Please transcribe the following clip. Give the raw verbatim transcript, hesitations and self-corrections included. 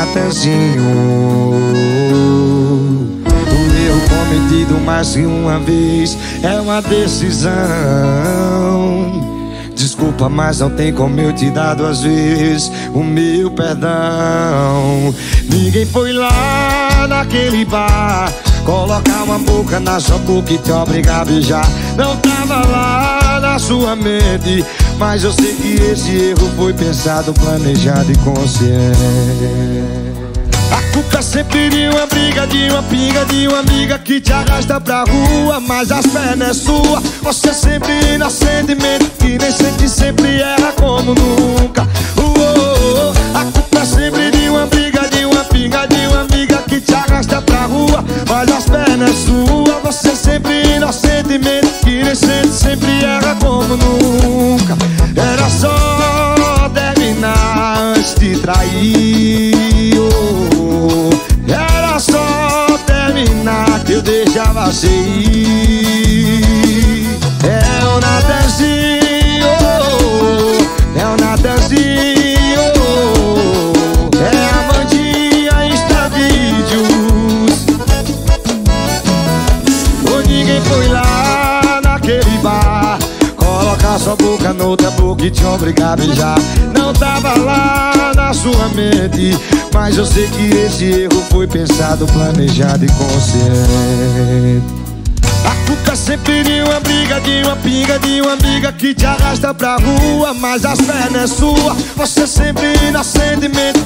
Natanzinho. O erro cometido mais que uma vez é uma decisão. Desculpa, mas não tem como eu te dar duas vezes o meu perdão. Ninguém foi lá naquele bar colocar uma boca na sua boca e te obrigar a beijar. Não tava lá na sua mente, mas eu sei que esse erro foi pensado, planejado e consciente. A culpa é sempre de uma briga, de uma pinga, de uma amiga que te arrasta pra rua, mas as pernas é sua. Você sempre inocentemente, que nem sente, sempre erra como nunca. uh, uh, uh. A culpa é sempre de uma briga, de uma pinga, de uma amiga que te arrasta pra rua, mas as pernas é sua. Você sempre inocentemente, que nem sente, sempre erra como nunca. Era só terminar antes de trair. Era só terminar que eu deixava você ir. É o Natanzinho, é o Natanzinho, é a Vandinha Instavídeos. Ou ninguém foi lá naquele bar colocar sua boca noutra boca e te obrigar a beijar. Não tava lá na sua mente, mas eu sei que esse erro foi pensado, planejado e consciente. A culpa é sempre de uma briga, de uma pinga, de uma amiga que te arrasta pra rua, mas as pernas é sua. Você sempre inocentemente,